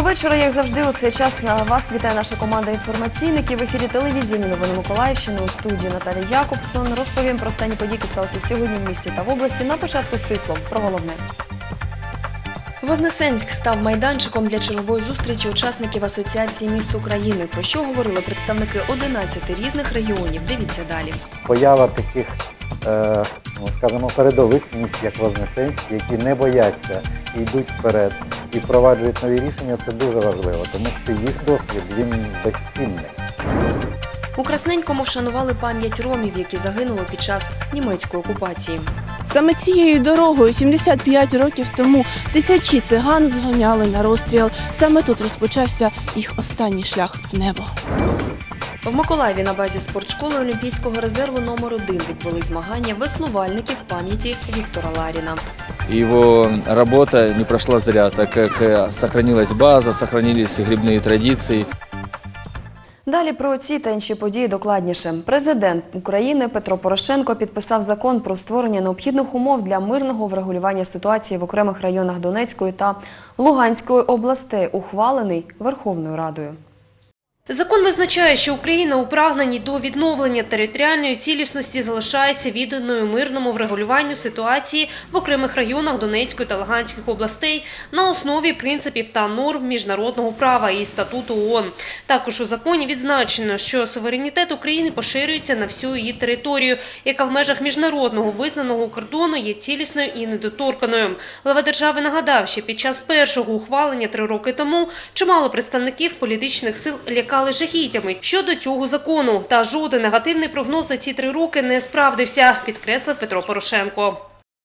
Доброго вечора, як завжди, у цей час на вас вітає наша команда інформаційників. В ефірі телевізійні новини Миколаївщини, у студії Наталія Якобсон. Розповім про останні події, які сталися сьогодні в місті та в області. На початку стисло про головне. Вознесенськ став майданчиком для чергової зустрічі учасників Асоціації міст України. Про що говорили представники 11 різних регіонів. Дивіться далі. Поява таких, скажімо, передових міст, як Вознесенськ, які не бояться і йдуть вперед, і впроваджують нові рішення, це дуже важливо, тому що їх досвід, він безцінний. У Красненькому вшанували пам'ять ромів, які загинули під час німецької окупації. Саме цією дорогою 75 років тому тисячі циган зганяли на розстріл. Саме тут розпочався їх останній шлях в небо. В Миколаєві на базі спортшколи Олімпійського резерву номер 1 відбули змагання веслувальників пам'яті Віктора Ларіна. Его работа не прошла зря, так как сохранилась база, сохранились грибные традиции. Далі про ці та інші події докладніше. Президент України Петро Порошенко підписав закон про створення необхідних умов для мирного врегулювання ситуації в окремих районах Донецької та Луганської областей, ухвалений Верховною Радою. Закон визначає, що Україна у прагненні до відновлення територіальної цілісності залишається відданою мирному врегулюванню ситуації в окремих районах Донецької та Луганських областей на основі принципів та норм міжнародного права і статуту ООН. Також у законі відзначено, що суверенітет України поширюється на всю її територію, яка в межах міжнародного визнаного кордону є цілісною і недоторканою. Глава держави нагадав, що під час першого ухвалення 3 роки тому чимало представників політичних сил лякали жахіттями щодо цього закону. Та жоден негативний прогноз за ці 3 роки не справдився, підкреслив Петро Порошенко.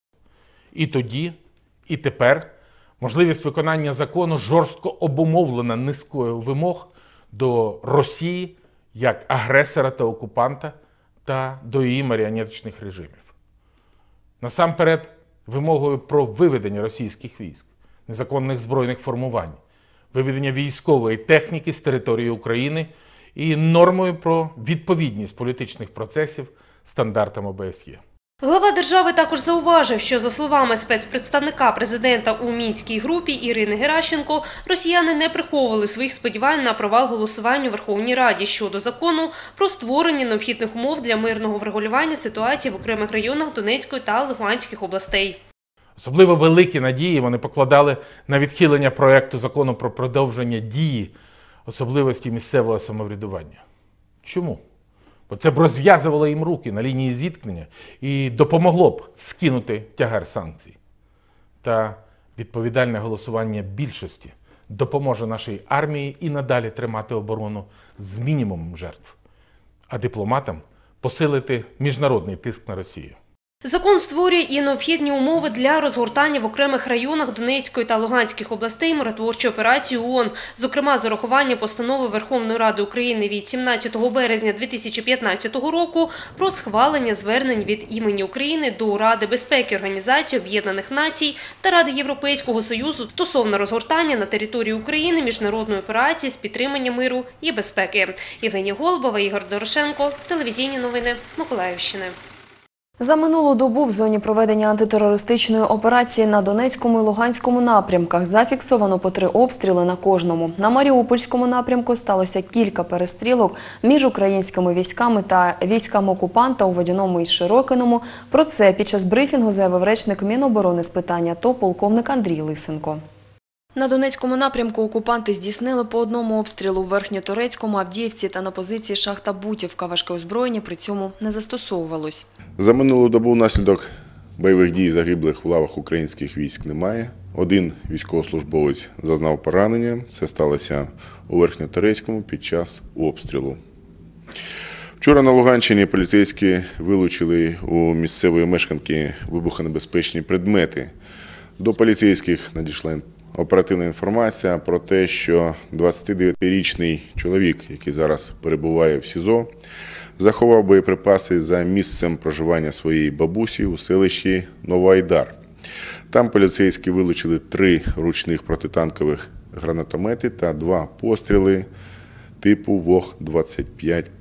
І тоді, і тепер можливість виконання закону жорстко обумовлена низкою вимог до Росії як агресора та окупанта та до її маріонеточних режимів. Насамперед, вимогою про виведення російських військ, незаконних збройних формувань, виведення військової техніки з території України і нормою про відповідність політичних процесів стандартам ОБСЄ. Глава держави також зауважив, що, за словами спецпредставника президента у Мінській групі Ірини Геращенко, росіяни не приховували своїх сподівань на провал голосування у Верховній Раді щодо закону про створення необхідних умов для мирного врегулювання ситуації в окремих районах Донецької та Луганських областей. Особливо великі надії вони покладали на відхилення проєкту закону про продовження дії особливості місцевого самоврядування. Чому? Бо це б розв'язувало їм руки на лінії зіткнення і допомогло б скинути тягар санкцій. Та відповідальне голосування більшості допоможе нашій армії і надалі тримати оборону з мінімумом жертв, а дипломатам посилити міжнародний тиск на Росію. Закон створює і необхідні умови для розгортання в окремих районах Донецької та Луганських областей миротворчої операції ООН, зокрема з урахуванням постанови Верховної Ради України від 17 березня 2015 року про схвалення звернень від імені України до Ради безпеки Організації Об'єднаних Націй та Ради Європейського Союзу стосовно розгортання на території України міжнародної операції з підтримання миру і безпеки. Євгенія Голубова, Ігор Дорошенко, телевізійні новини Миколаївщини. За минулу добу в зоні проведення антитерористичної операції на Донецькому і Луганському напрямках зафіксовано по 3 обстріли на кожному. На Маріупольському напрямку сталося кілька перестрілок між українськими військами та військами окупанта у Водяному і Широкиному. Про це під час брифінгу заявив речник Міноборони з питань АТО полковник Андрій Лисенко. На Донецькому напрямку окупанти здійснили по 1 обстрілу в Верхньоторецькому, Авдіївці та на позиції шахта Бутівка. Важке озброєння при цьому не застосовувалось. За минулу добу внаслідок бойових дій загиблих в лавах українських військ немає. 1 військовослужбовець зазнав поранення. Це сталося у Верхньоторецькому під час обстрілу. Вчора на Луганщині поліцейські вилучили у місцевої мешканки вибухонебезпечні предмети. До поліцейських надійшла оперативна інформація про те, що 29-річний чоловік, який зараз перебуває в СІЗО, заховав боєприпаси за місцем проживання своєї бабусі у селищі Новоайдар. Там поліцейські вилучили 3 ручних протитанкових гранатомети та 2 постріли типу ВОГ-25П.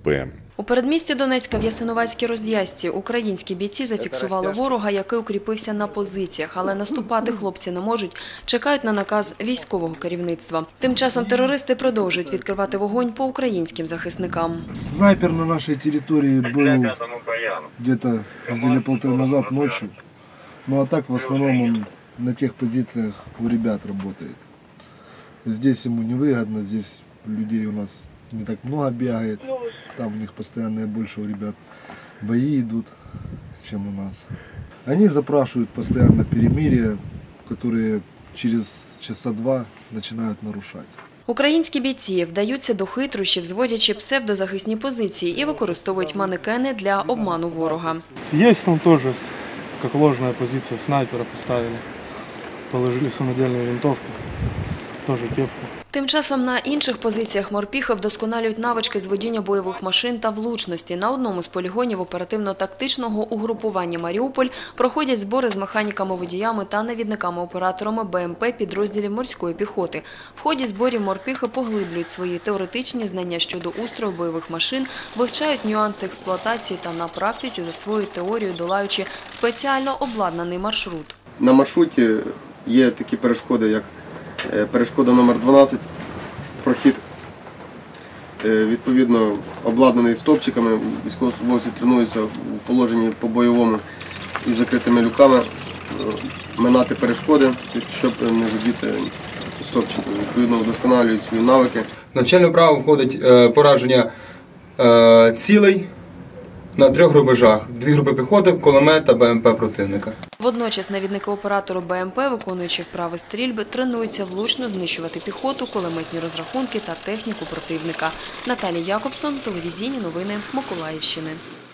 У передмісті Донецька в Ясиновацькій розв'язці українські бійці зафіксували ворога, який укріпився на позиціях, але наступати хлопці не можуть, чекають на наказ військового керівництва. Тим часом терористи продовжують відкривати вогонь по українським захисникам. Снайпер на нашей территории был где-то недели полторы назад ночью. Ну а так в основном он на тех позициях у ребят работает. Здесь ему невыгодно, здесь людей у нас не так много бегает. Там у них постоянно больше у ребят бои идут, чем у нас. Они запрашивают постоянно перемирие, которые через часа два начинают нарушать. Українські бійці вдаються до хитрощів, зводячи псевдозахисні позиції і використовують манекени для обману ворога. Есть там тоже, как ложная позиция, снайпера поставили. Положили самодельную винтовку, тоже кепку. Тим часом на інших позиціях морпіхи вдосконалюють навички з водіння бойових машин та влучності. На одному з полігонів оперативно-тактичного угрупування «Маріуполь» проходять збори з механіками-водіями та навідниками-операторами БМП підрозділів морської піхоти. В ході зборів морпіхи поглиблюють свої теоретичні знання щодо устрою бойових машин, вивчають нюанси експлуатації та на практиці засвоюють теорію, долаючи спеціально обладнаний маршрут. На маршруті є такі перешкоди, як перешкода номер 12, прохід, відповідно, обладнаний стовпчиками, військовослужбовці тренуються у положенні по-бойовому із закритими люками, минати перешкоди, щоб не задіти стовпчики. Відповідно, вдосконалюють свої навики. В навчальну вправу входить пораження цілей на 3 рубежах. 2 групи піхоти, кулемет та БМП противника. Водночас навідники-оператори БМП, виконуючи вправи стрільби, тренуються влучно знищувати піхоту, кулеметні розрахунки та техніку противника. Наталія Якобсон, телевізійні новини Миколаївщини.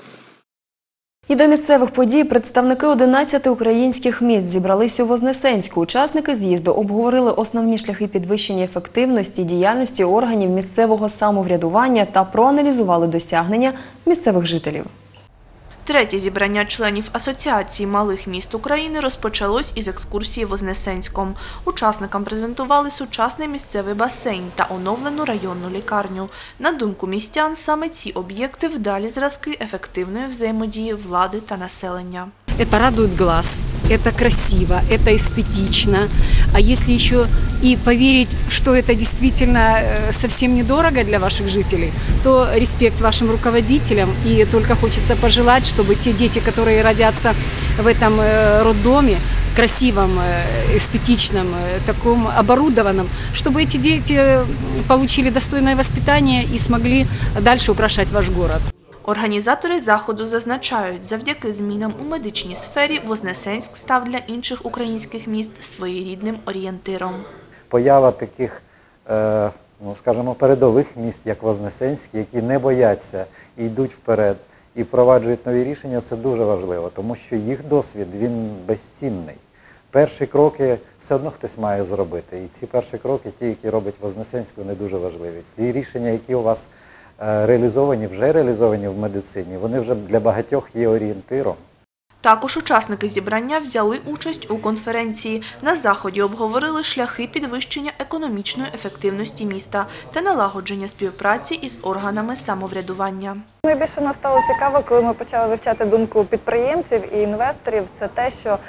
І до місцевих подій представники 11 українських міст зібрались у Вознесенську. Учасники з'їзду обговорили основні шляхи підвищення ефективності діяльності органів місцевого самоврядування та проаналізували досягнення місцевих жителів. Третє зібрання членів Асоціації малих міст України розпочалось із екскурсії Вознесенськом. Учасникам презентували сучасний місцевий басейн та оновлену районну лікарню. На думку містян, саме ці об'єкти вдалі зразки ефективної взаємодії влади та населення. Это радует глаз, это красиво, это эстетично. А если еще и поверить, что это действительно совсем недорого для ваших жителей, то респект вашим руководителям. И только хочется пожелать, чтобы те дети, которые родятся в этом роддоме, красивом, эстетичном, таком оборудованном, чтобы эти дети получили достойное воспитание и смогли дальше украшать ваш город. Організатори заходу зазначають, завдяки змінам у медичній сфері Вознесенськ став для інших українських міст своєрідним орієнтиром. Поява таких, скажімо, передових міст, як Вознесенськ, які не бояться і йдуть вперед, і впроваджують нові рішення, це дуже важливо, тому що їх досвід, він безцінний. Перші кроки все одно хтось має зробити, і ці перші кроки, ті, які робить Вознесенськ, вони дуже важливі. Ті рішення, які у вас вже реалізовані в медицині, вони вже для багатьох є орієнтиром. Також учасники зібрання взяли участь у конференції. На заході обговорили шляхи підвищення економічної ефективності міста та налагодження співпраці із органами самоврядування. Найбільше нас стало цікаво, коли ми почали вивчати думку підприємців і інвесторів, це те, що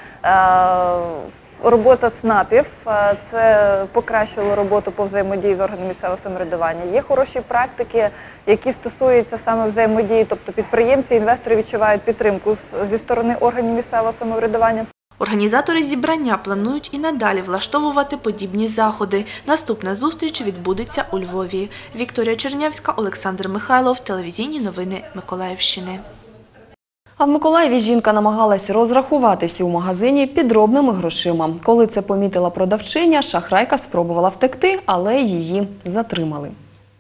робота ЦНАПів – це покращило роботу по взаємодії з органами місцевого самоврядування. Є хороші практики, які стосуються саме взаємодії, тобто підприємці, інвестори відчувають підтримку зі сторони органів місцевого самоврядування. Організатори зібрання планують і надалі влаштовувати подібні заходи. Наступна зустріч відбудеться у Львові. Вікторія Чернявська, Олександр Михайлов, телевізійні новини Миколаївщини. А в Миколаєві жінка намагалась розрахуватися у магазині підробними грошима. Коли це помітила продавчиня, шахрайка спробувала втекти, але її затримали.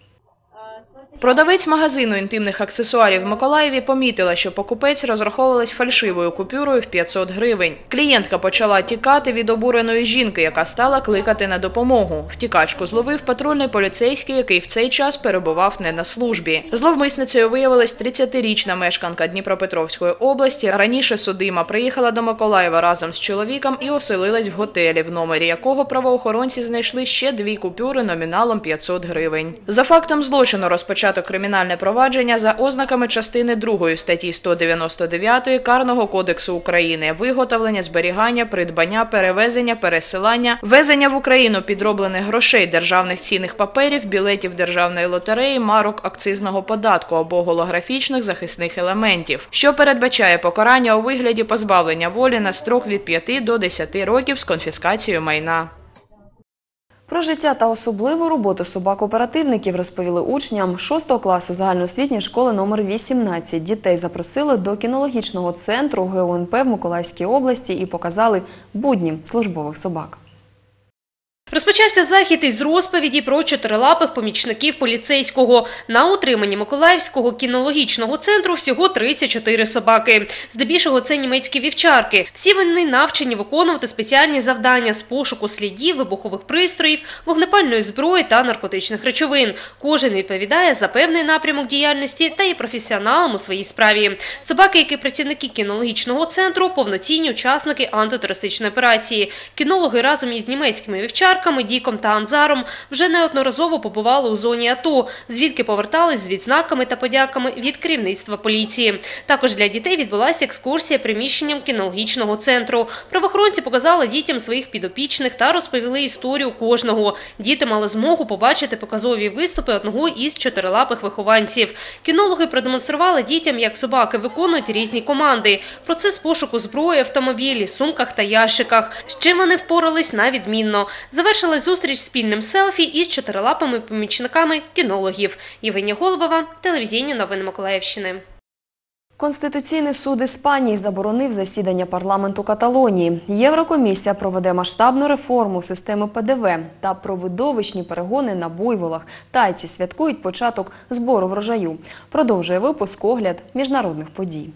Продавець магазину інтимних аксесуарів в Миколаєві помітила, що покупець розраховувалась фальшивою купюрою в 500 гривень. Клієнтка почала тікати від обуреної жінки, яка стала кликати на допомогу. Втікачку зловив патрульний поліцейський, який в цей час перебував не на службі. Зловмисницею виявилась 30-річна мешканка Дніпропетровської області. Раніше судима приїхала до Миколаєва разом з чоловіком і оселилась в готелі, в номері якого правоохоронці знайшли ще 2 купюри номіналом 500 гривень. За фактом злочину розпочав розпочато кримінальне провадження за ознаками частини 2 статті 199 Карного кодексу України виготовлення, зберігання, придбання, перевезення, пересилання, ввезення в Україну підроблених грошей, державних цінних паперів, білетів державної лотереї, марок акцизного податку або голографічних захисних елементів, що передбачає покарання у вигляді позбавлення волі на строк від 5 до 10 років з конфіскацією майна. Про життя та особливу роботу собак-оперативників розповіли учням 6 класу загальноосвітньої школи номер 18. Дітей запросили до кінологічного центру ГУНП в Миколаївській області і показали будні службових собак. Розпочався захід із розповіді про чотирилапих помічників поліцейського. На утриманні Миколаївського кінологічного центру всього 34 собаки. Здебільшого це німецькі вівчарки. Всі вони навчені виконувати спеціальні завдання з пошуку слідів, вибухових пристроїв, вогнепальної зброї та наркотичних речовин. Кожен відповідає за певний напрямок діяльності та є професіоналом у своїй справі. Собаки, які працівники кінологічного центру, повноцінні учасники антитерористичної операції. Кінологи разом із німецькими вівчарками Діком та Анзаром вже неодноразово побували у зоні АТО, звідки повертались з відзнаками та подяками від керівництва поліції. Також для дітей відбулася екскурсія приміщенням кінологічного центру. Правоохоронці показали дітям своїх підопічних та розповіли історію кожного. Діти мали змогу побачити показові виступи одного із чотирилапих вихованців. Кінологи продемонстрували дітям, як собаки виконують різні команди. Процес пошуку зброї, автомобілі, сумках та ящиках. З чим вони впорались на відмінно. Завершилась зустріч спільним селфі із чотирилапими помічниками кінологів. Євгенія Голубова, телевізійні новини Миколаївщини. Конституційний суд Іспанії заборонив засідання парламенту Каталонії. Єврокомісія проведе масштабну реформу системи ПДВ та про видовищні перегони на буйволах. Тайці святкують початок збору врожаю. Продовжує випуск огляд міжнародних подій.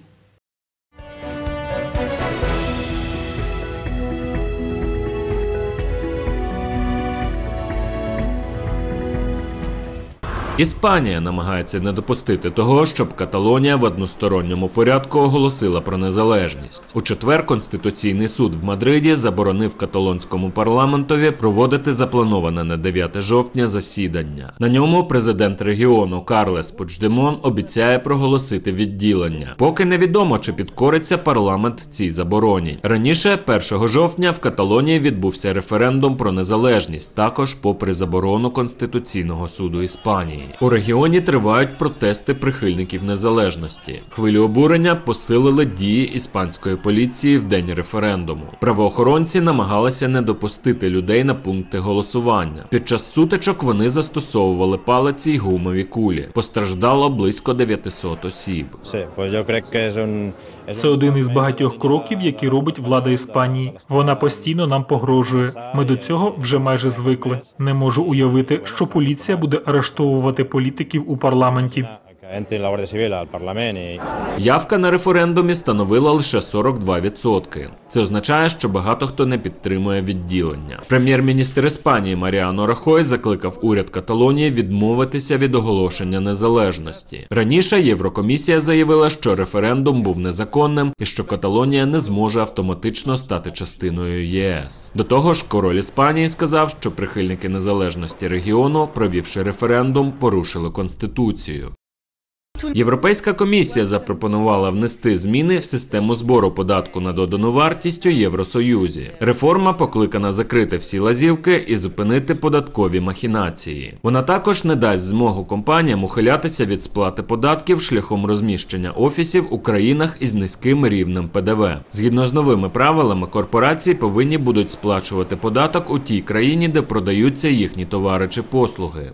Іспанія намагається не допустити того, щоб Каталонія в односторонньому порядку оголосила про незалежність. У четвер Конституційний суд в Мадриді заборонив каталонському парламентові проводити заплановане на 9 жовтня засідання. На ньому президент регіону Карлес Пучдемон обіцяє проголосити відділення. Поки невідомо, чи підкориться парламент цій забороні. Раніше, 1 жовтня, в Каталонії відбувся референдум про незалежність, також попри заборону Конституційного суду Іспанії. У регіоні тривають протести прихильників незалежності. Хвилю обурення посилили дії іспанської поліції в день референдуму. Правоохоронці намагалися не допустити людей на пункти голосування. Під час сутичок вони застосовували палиці й гумові кулі. Постраждало близько 900 осіб. Це один із багатьох кроків, які робить влада Іспанії. Вона постійно нам погрожує. Ми до цього вже майже звикли. Не можу уявити, що поліція буде арештовувати політиків у парламенті. Явка на референдумі становила лише 42%. Це означає, що багато хто не підтримує відділення. Прем'єр-міністр Іспанії Маріано Рахой закликав уряд Каталонії відмовитися від оголошення незалежності. Раніше Єврокомісія заявила, що референдум був незаконним і що Каталонія не зможе автоматично стати частиною ЄС. До того ж, король Іспанії сказав, що прихильники незалежності регіону, провівши референдум, порушили Конституцію. Європейська комісія запропонувала внести зміни в систему збору податку на додану вартість у Євросоюзі. Реформа покликана закрити всі лазівки і зупинити податкові махінації. Вона також не дасть змогу компаніям ухилятися від сплати податків шляхом розміщення офісів у країнах із низьким рівнем ПДВ. Згідно з новими правилами, корпорації повинні будуть сплачувати податок у тій країні, де продаються їхні товари чи послуги.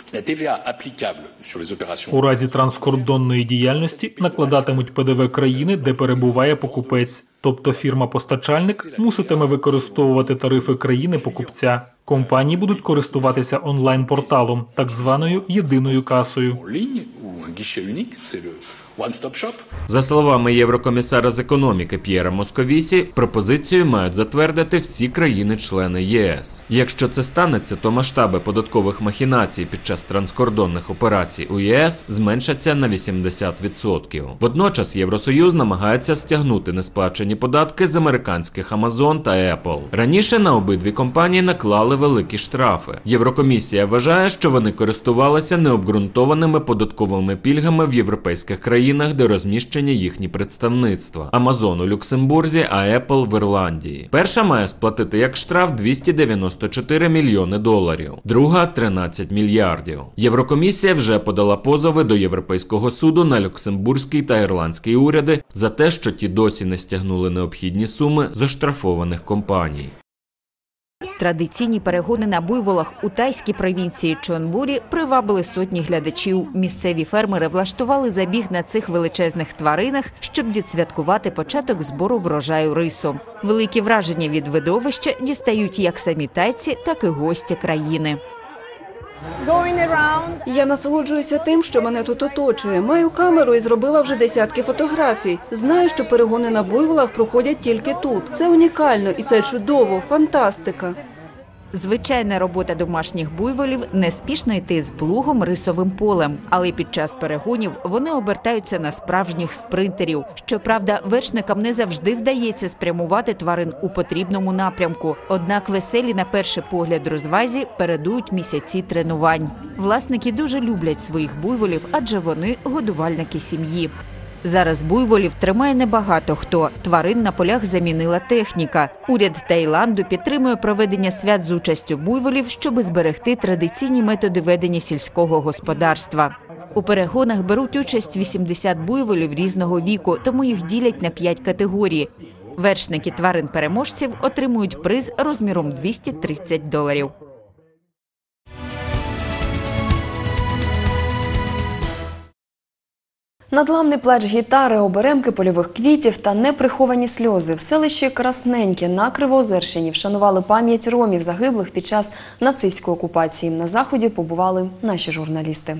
У разі транскордонної діяльності накладатимуть ПДВ країни, де перебуває покупець. Тобто фірма-постачальник муситиме використовувати тарифи країни-покупця. Компанії будуть користуватися онлайн-порталом, так званою єдиною касою. За словами єврокомісара з економіки П'єра Московісі, пропозицію мають затвердити всі країни-члени ЄС. Якщо це станеться, то масштаби податкових махінацій під час транскордонних операцій у ЄС зменшаться на 80%. Водночас Євросоюз намагається стягнути несплачені податки з американських Amazon та Apple. Раніше на обидві компанії наклали великі штрафи. Єврокомісія вважає, що вони користувалися необґрунтованими податковими пільгами в європейських країнах, де розміщені їхні представництва. Amazon у Люксембурзі, а Apple в Ірландії. Перша має сплатити як штраф 294 мільйони доларів, друга – 13 мільярдів. Єврокомісія вже подала позови до Європейського суду на люксембурзький та ірландський уряди за те, що ті досі не стягнули необхідні суми з оштрафованих компаній. Традиційні перегони на буйволах у тайській провінції Чонбурі привабили сотні глядачів. Місцеві фермери влаштували забіг на цих величезних тваринах, щоб відсвяткувати початок збору врожаю рису. Великі враження від видовища дістають як самі тайці, так і гості країни. Я насолоджуюся тим, що мене тут оточує. Маю камеру і зробила вже десятки фотографій. Знаю, що перегони на буйволах проходять тільки тут. Це унікально і це чудово, фантастика. Звичайна робота домашніх буйволів – неспішно йти з плугом рисовим полем. Але під час перегонів вони обертаються на справжніх спринтерів. Щоправда, вершникам не завжди вдається спрямувати тварин у потрібному напрямку. Однак веселі на перший погляд розвазі передують місяці тренувань. Власники дуже люблять своїх буйволів, адже вони – годувальники сім'ї. Зараз буйволів тримає небагато хто. Тварин на полях замінила техніка. Уряд Таїланду підтримує проведення свят з участю буйволів, щоб зберегти традиційні методи ведення сільського господарства. У перегонах беруть участь 80 буйволів різного віку, тому їх ділять на 5 категорій. Вершники тварин-переможців отримують приз розміром $230. Надламний плач гітари, оберемки польових квітів та неприховані сльози. В селищі Красненьке на Кривоозерщині вшанували пам'ять ромів, загиблих під час нацистської окупації. На заході побували наші журналісти.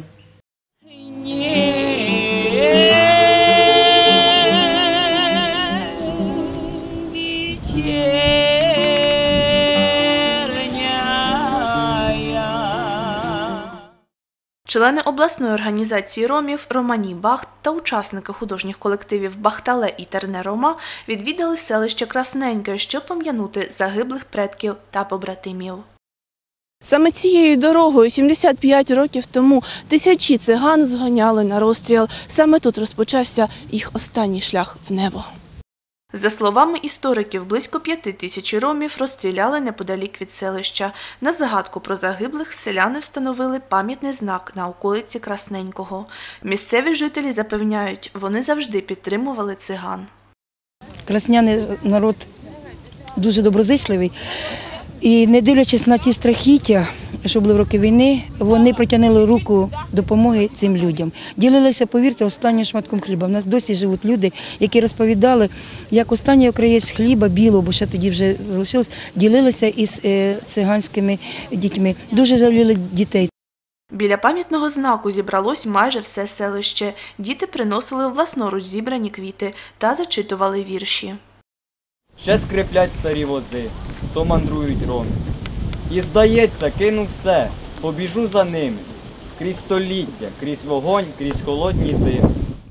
Члени обласної організації ромів Романі Бахт та учасники художніх колективів Бахтале і Терне Рома відвідали селище Красненьке, щоб пом'янути загиблих предків та побратимів. Саме цією дорогою 75 років тому тисячі циган зганяли на розстріл. Саме тут розпочався їх останній шлях в небо. За словами істориків, близько 5000 ромів розстріляли неподалік від селища. На загадку про загиблих селяни встановили пам'ятний знак на околиці Красненького. Місцеві жителі запевняють, вони завжди підтримували циган. Красняни народ дуже доброзичливий. І не дивлячись на ті страхіття, що були в роки війни, вони протягнули руку допомоги цим людям. Ділилися, повірте, останнім шматком хліба. У нас досі живуть люди, які розповідали, як останній окроєць хліба білого, бо ще тоді вже залишилось, ділилися із циганськими дітьми. Дуже жаліли дітей. Біля пам'ятного знаку зібралось майже все селище. Діти приносили власноруч зібрані квіти та зачитували вірші. Ще скриплять старі вози, то мандрують роми. І здається, кину все, побіжу за ними. Крізь століття, крізь вогонь, крізь холодні зими.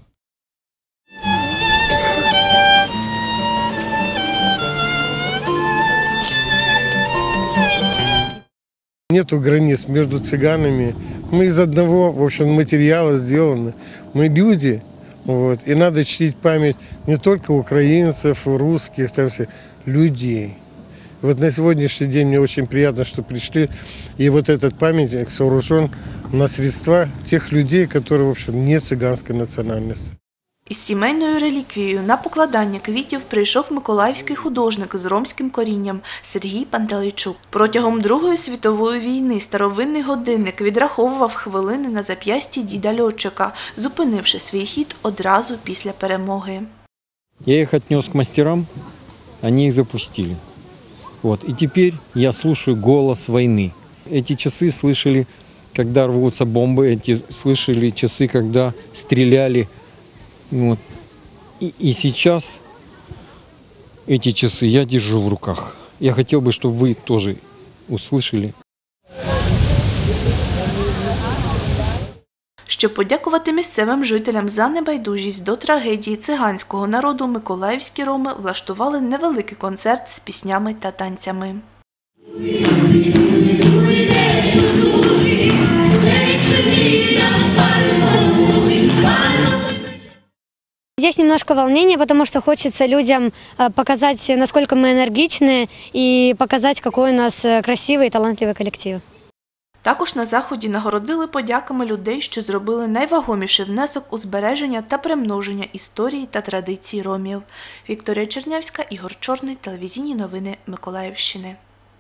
Нету границ между цыганами. Мы из одного, в общем, материала сделаны. Мы люди. Вот. И надо чтить память не только украинцев, русских, там все, людей. Вот на сегодняшний день мне очень приятно, что пришли. И вот этот памятник сооружен на средства тех людей, которые, в общем, не цыганской национальности. Із сімейною реліквією на покладання квітів прийшов миколаївський художник з ромським корінням Сергій Пантелейчук. Протягом Другої світової війни старовинний годинник відраховував хвилини на зап'ясті діда-льотчика, зупинивши свій хід одразу після перемоги. Я их отнес к мастерам, они их запустили. Вот. И теперь я слушаю голос войны. Эти часы слышали, когда рвутся бомбы, эти слышали часы, когда стреляли Вот. И сейчас эти часы я держу в руках. Я хотел бы, чтобы вы тоже услышали. Щоб подякувати місцевим жителям за небайдужість до трагедії циганського народу, миколаївські роми влаштували невеликий концерт з піснями та танцями. Здесь немножко волнения, потому что хочется людям показать, насколько мы энергичны, и показать, какой у нас красивый и талантливый коллектив. Також на заході нагородили подяками людей, що зробили найвагоміший внесок у збереження та примноження історії та традицій ромів. Вікторія Чернявська, Ігор Чорний, телевізійні новини Миколаївщини.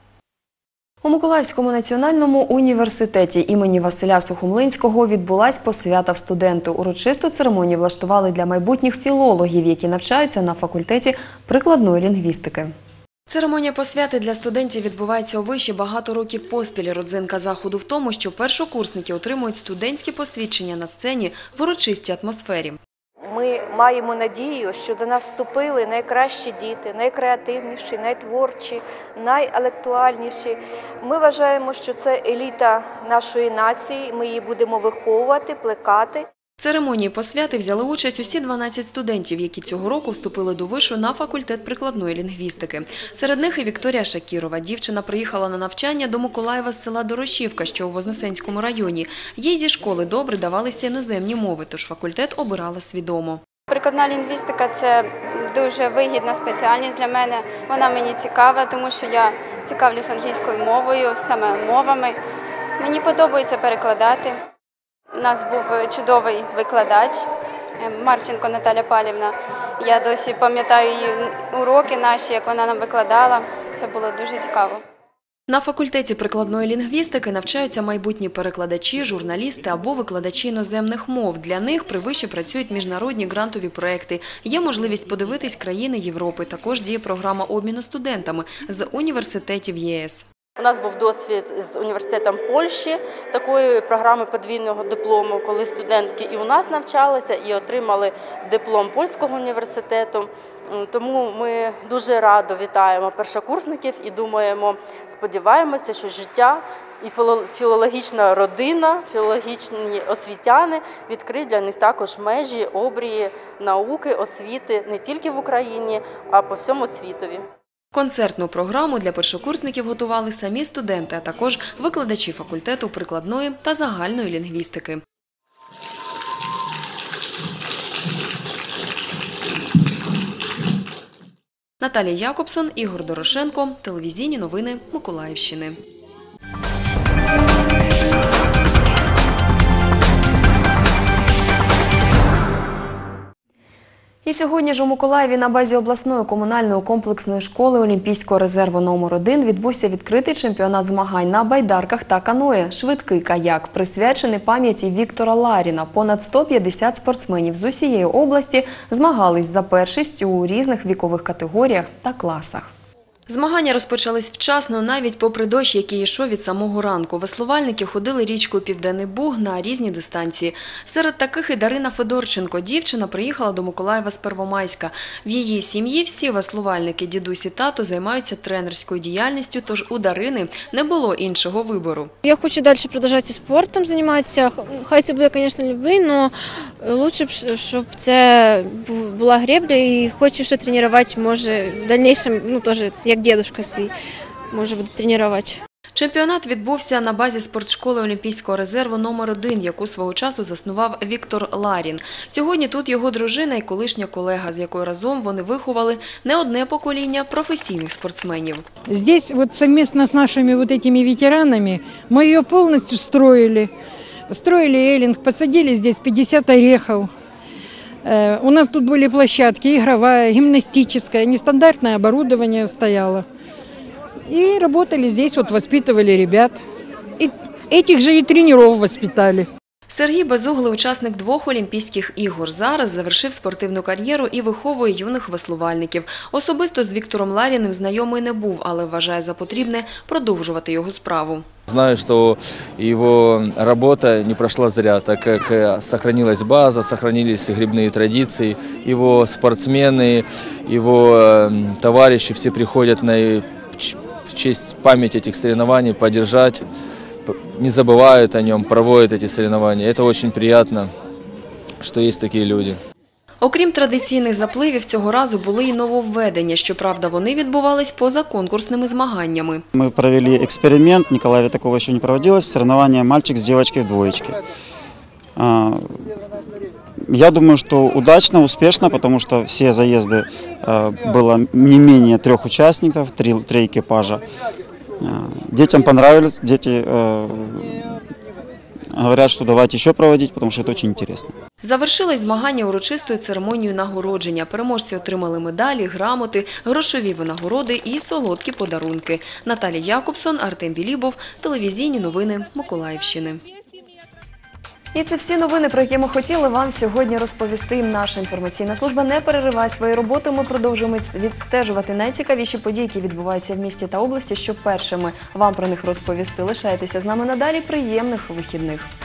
У Миколаївському національному університеті імені Василя Сухомлинського відбулась посвята студенту. Урочисту церемонію влаштували для майбутніх філологів, які навчаються на факультеті прикладної лінгвістики. Церемонія посвяти для студентів відбувається у виші багато років поспіль. Родзинка заходу в тому, що першокурсники отримують студентські посвідчення на сцені в урочистій атмосфері. Ми маємо надію, що до нас вступили найкращі діти, найкреативніші, найтворчі, найінтелектуальніші. Ми вважаємо, що це еліта нашої нації, ми її будемо виховувати, плекати. В церемонії посвяти взяли участь усі 12 студентів, які цього року вступили до вишу на факультет прикладної лінгвістики. Серед них і Вікторія Шакірова. Дівчина приїхала на навчання до Миколаєва з села Дорошівка, що у Вознесенському районі. Їй зі школи добре давалися іноземні мови, тож факультет обирала свідомо. Прикладна лінгвістика – це дуже вигідна спеціальність для мене. Вона мені цікава, тому що я цікавлюсь англійською мовою, саме мовами. Мені подобається перекладати. У нас був чудовий викладач Марченко Наталя Павлівна. Я досі пам'ятаю її уроки наші, як вона нам викладала. Це було дуже цікаво. На факультеті прикладної лінгвістики навчаються майбутні перекладачі, журналісти або викладачі іноземних мов. Для них при виші працюють міжнародні грантові проекти. Є можливість подивитись країни Європи. Також діє програма обміну студентами з університетів ЄС. У нас був досвід з університетом Польщі, такої програми подвійного диплому, коли студентки і у нас навчалися, і отримали диплом польського університету. Тому ми дуже радо вітаємо першокурсників і думаємо, сподіваємося, що життя і філологічна родина, філологічні освітяни відкриють для них також межі, обрії, науки, освіти не тільки в Україні, а по всьому світові. Концертну програму для першокурсників готували самі студенти, а також викладачі факультету прикладної та загальної лінгвістики. Наталія Якобсон, Ігор Дорошенко, телевізійні новини Миколаївщини. І сьогодні ж у Миколаєві на базі обласної комунальної комплексної школи Олімпійського резерву №1 відбувся відкритий чемпіонат змагань на байдарках та каное «Швидкий каяк», присвячений пам'яті Віктора Ларіна. Понад 150 спортсменів з усієї області змагались за першість у різних вікових категоріях та класах. Змагання розпочались вчасно, навіть попри дощ, який йшов від самого ранку. Веслувальники ходили річкою Південний Буг на різні дистанції. Серед таких і Дарина Федорченко. Дівчина приїхала до Миколаєва з Первомайська. В її сім'ї всі веслувальники, дідусь і тато, займаються тренерською діяльністю, тож у Дарини не було іншого вибору. Я хочу далі продовжувати спортом займатися. Хай це буде, звісно, любий, але краще, щоб це була гребля і хочу ще тренувати, може, в дальнейшем, теж, як дідусь свій, може буде тренувати. Чемпіонат відбувся на базі спортшколи Олімпійського резерву №1, яку свого часу заснував Віктор Ларін. Сьогодні тут його дружина і колишня колега, з якою разом вони виховали не одне покоління професійних спортсменів. Здесь вот совместно с нашими вот этими ветеранами мы ее полностью строили. Строили эллинг, посадили здесь 50 орехов. У нас тут были площадки, игровая, гимнастическая, нестандартное оборудование стояло. И работали здесь, вот воспитывали ребят. И этих же и тренеров воспитали. Сергій Безуглий – учасник 2 Олімпійських ігор. Зараз завершив спортивну кар'єру і виховує юних веслувальників. Особисто з Віктором Ларіним знайомий не був, але вважає за потрібне продовжувати його справу. Знаю, что его работа не прошла зря, так как сохранилась база, сохранились грибные традиции. Его спортсмены, его товарищи все приходят в честь памяти этих соревнований, поддержать, не забывают о нем, проводят эти соревнования. Это очень приятно, что есть такие люди. Окрім традиційних запливів, цього разу були й нововведення. Щоправда, вони відбувались поза конкурсними змаганнями. Мы провели эксперимент, в Николаеве такого еще не проводилось, соревнование мальчик с девочкой в двоечке. Я думаю, что удачно, успешно, потому что все заезды было не менее 3 участников, 3 экипажа. Детям понравилось, дети говорят, что давайте еще проводить, потому что это очень интересно. Завершились змагання урочистою церемонією нагородження. Переможці отримали медалі, грамоти, грошові винагороди і солодкі подарунки. Наталія Якобсон, Артем Білібов, телевізійні новини Миколаївщини. І це всі новини, про які ми хотіли вам сьогодні розповісти. Наша інформаційна служба не перериває свої роботи. Ми продовжуємо відстежувати найцікавіші події, які відбуваються в місті та області, щоб першими вам про них розповісти. Лишайтеся з нами надалі. Приємних вихідних.